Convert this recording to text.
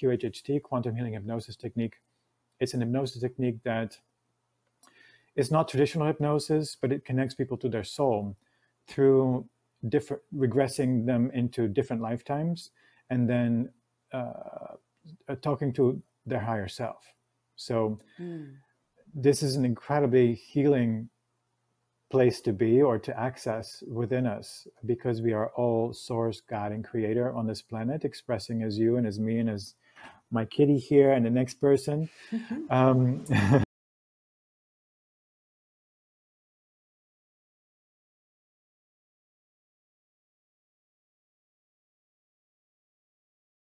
QHHT, quantum healing hypnosis technique. It's an hypnosis technique that is not traditional hypnosis, but it connects people to their soul through regressing them into different lifetimes, and then talking to their higher self. So this is an incredibly healing place to be or to access within us, because we are all source, God, and creator on this planet, expressing as you and as me and as my kitty here and the next person.